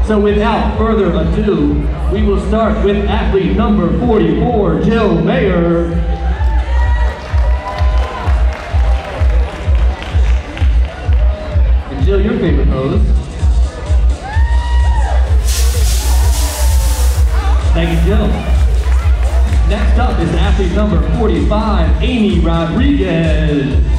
So without further ado, we will start with athlete number 44, Jill Maier. And Jill, your favorite pose. Thank you, Jill. Next up is athlete number 45, Amy Rodriguez.